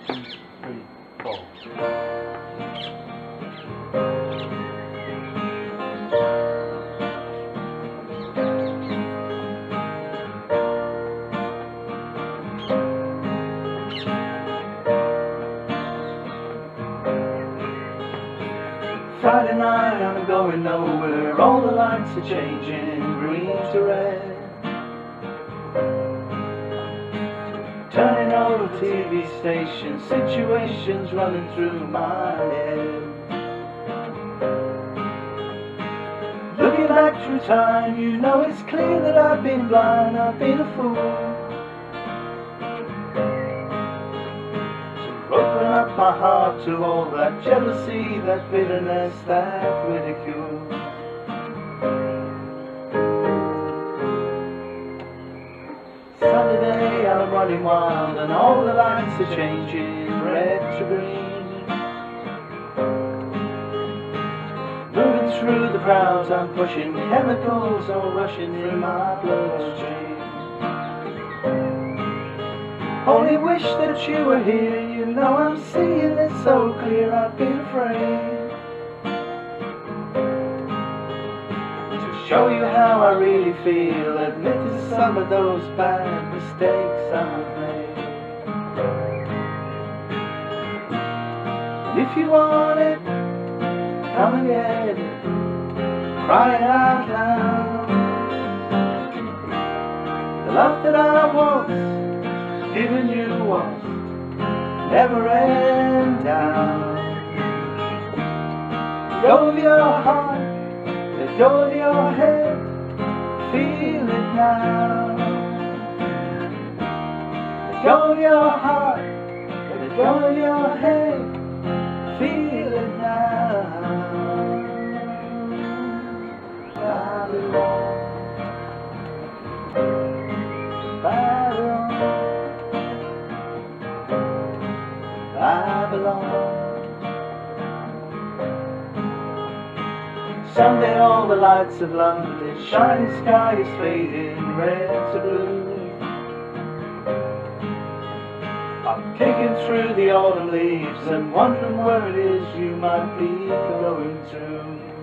2, 3, 4. Friday night, I'm going nowhere. All the lights are changing, green to red. Turning over TV stations, situations running through my head. Looking back through time, you know it's clear that I've been blind, I've been a fool. Open up my heart to all that jealousy, that bitterness, that ridicule. Saturday, I'm running wild and all the lights are changing, red to green. Moving through the crowds, I'm pushing chemicals all rushing in my bloodstream. Only wish that you were here, you know I'm seeing it so clear, I've been afraid to show you how I really feel, admitting some of those bad mistakes I've made. And if you want it, come and get it, crying out loud. The love that I was giving you was never end down. Let go of your heart, let go of your head, feel it now. Let go of your heart, let go of your head, feel it now. Babylon, Babylon, Babylon. Someday all the lights of London, shining sky is fading, red to blue. I'm kicking through the autumn leaves and wondering where it is you might be going to.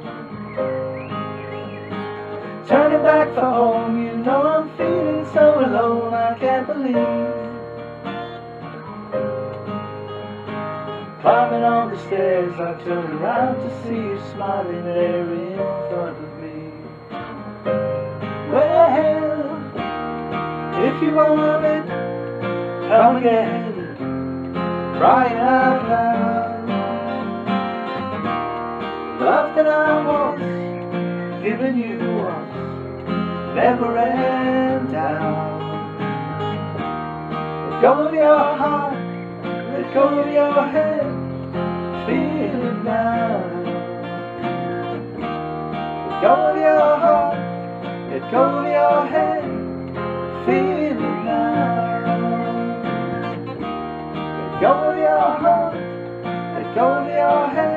Turning back for home, you know I'm feeling so alone, I can't believe. Climbing on the stairs, I turn around to see you smiling there in front of me. Well, if you want it, come and get it, crying out loud. Love that I was giving you was never end down. Let go of your heart, let go of your head, feel it now. Let go of your heart, let go of your head, feel it now. Let go of your heart, let go of your head.